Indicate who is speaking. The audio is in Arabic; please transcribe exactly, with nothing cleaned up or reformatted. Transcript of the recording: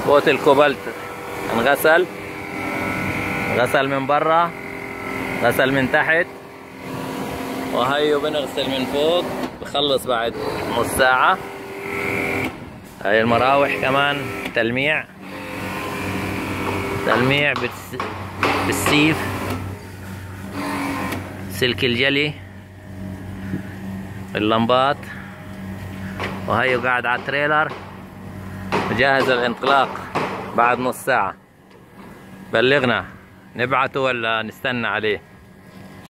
Speaker 1: فوت الكوبالت انغسل، غسل من برا، غسل من تحت، وهيو بنغسل من فوق. بخلص بعد نص ساعة. هاي المراوح كمان تلميع، تلميع بالسيف، سلك الجلي، اللمبات. وهيو قاعد على التريلر جاهز للانطلاق بعد نص ساعة. بلغنا نبعته ولا نستنى عليه؟